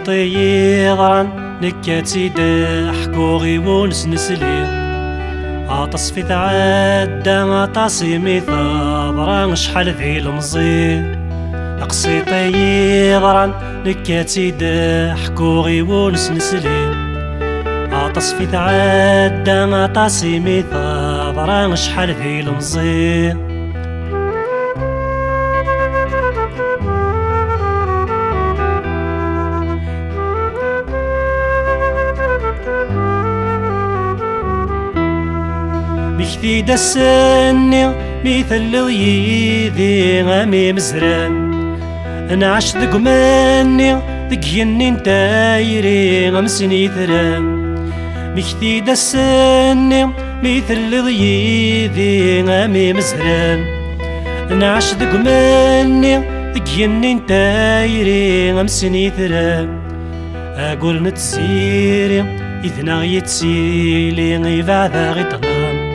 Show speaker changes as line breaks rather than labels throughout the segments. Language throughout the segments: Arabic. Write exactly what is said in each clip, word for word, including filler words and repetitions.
قصيطي يضرن نكاتي ضحكو غي ونس نسلي عطس في تعدى عطاسي ميثابران شحال ذي المزي قصيطي يضرن نكاتي ضحكو غي ونس نسلي عطس في تعدى عطاسي ميثابران شحال ذي المزي مكتي دسني مثل ضيذي غامي مزران انا عشت دق مني دق ينين تايري غمسني ثران مكتي دسني مثل ضيذي غامي مزران انا عشت دق مني دق ينين تايري غمسني ثران اقول نتسيري إذنا يتسيلي غيبعدا غيطلام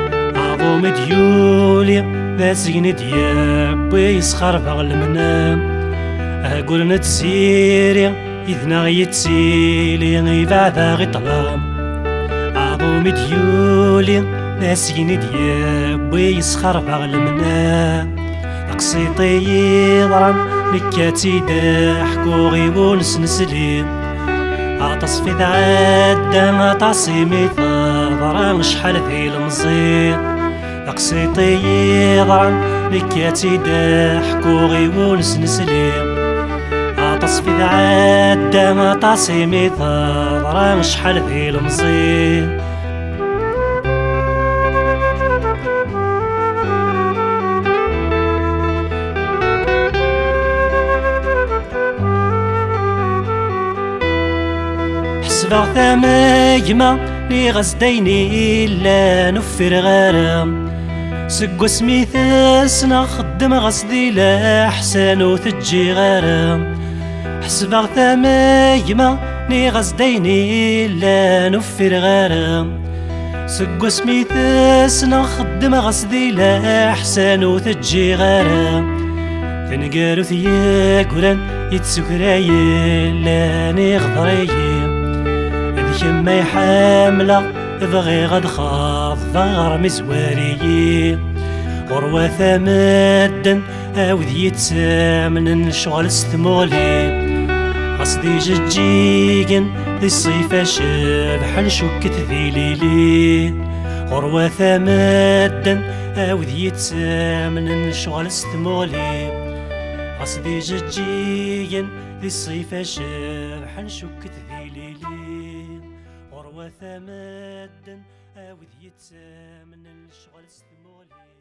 مديولي باسين دياب ويسخر بغ المنام اقول نتسيري إذنا يتسيلي غيبعدا غيطلام عضو مديولي باسين دياب ويسخر بغ المنام قصيطي يضرن نكاتي ضحكو غي ونس نسلي عطس في تعدى عطاسي ميثابران شحال ذي المزيد قصيطي يضرن نكاتي ضحكو غي ونس نسلي عطس في تعدى عطاسي ميثابران شحال ذي المزيد حسبغ ثماجمة لي غزديني إلا نفر غرام سقو سميث سنا خدم غصدي لأحسن وتجي غرام حسبغ ثماجمة لي غزديني إلا نفر غرام سقو سميث سنا خدم غصدي لأحسن وتجي غرام تنقارو ثياكولان يتسكراي لاني غضريي كما يحامله بغي غد خاف ضغر مزواري غروة ثمدن أوذ يتسامن شغل ستمولي قصدي ججيجن ذي الصيفة شبح نشكت ذي ليلي غروة ثمدن أوذ يتسامن شغل ستمولي قصدي ججيجن ذي الصيفة شبح نشكت ذي ليلي غروة ثمدن أوذ يتسامن الشغل ستمولي.